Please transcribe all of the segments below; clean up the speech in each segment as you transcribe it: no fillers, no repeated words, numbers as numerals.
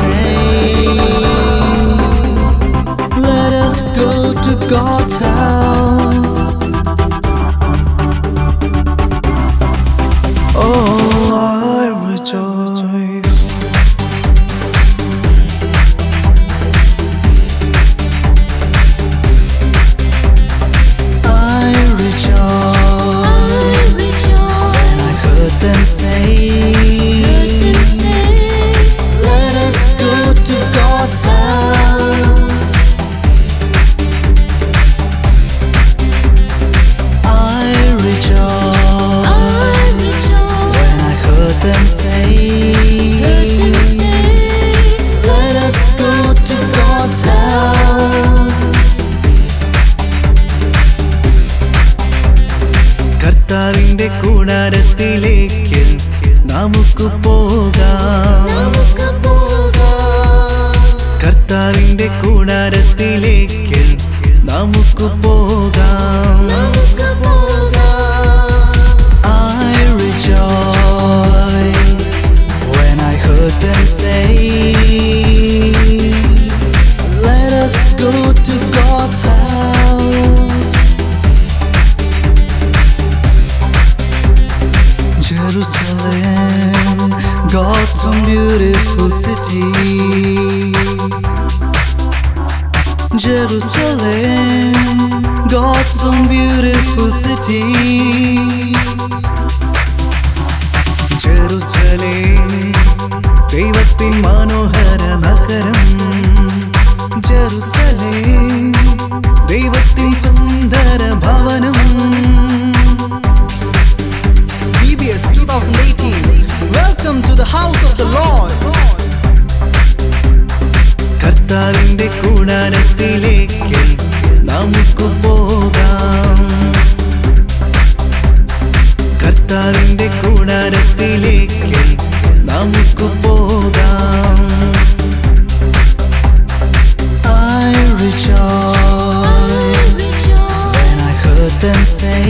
say, let us go to God's house. Oh, I rejoice. I rejoice when I heard them say, let us go to God's house. I rejoice when I heard them say, let us go to God's house. കർത്താവിന്റെ കൂടാരത്തിലേക്ക് നമുക്ക് പോകാം. കർത്താവിന്റെ കൂടാരത്തിലേക്ക് നമുക്ക് പോകാം. I rejoice when I heard them say, let us go to God's house. Jerusalem, God's own beautiful city. Jerusalem, God's own beautiful city. Jerusalem, ദൈവത്തിൻ മനോഹര നഗരം. Jerusalem, ദൈവത്തിൻ സുന്ദര ഭവനം. VBS 2018, welcome to the house of the Lord. കർത്താവിന്റെ കൂടാരത്തിലേക്ക് നമുക്ക് പോകാം. കർത്താവിന്റെ കൂടാരത്തിലേക്ക് നമുക്ക് പോകാം. I rejoice when I heard them say,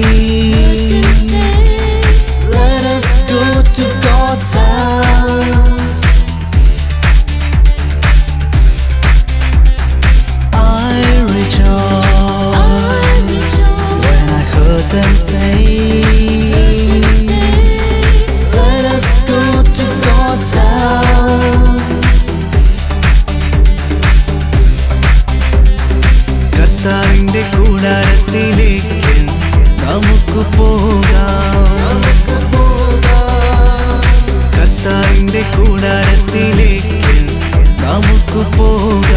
let us go to God's house. I rejoice when I heard them say, let us go to God's house. കർത്താവിന്റെ കൂടാരത്തിലേക്ക് നമുക്ക് പോകാം. കർത്താവിന്റെ കൂടാരത്തിലേക്ക് നമുക്ക് പോകാം.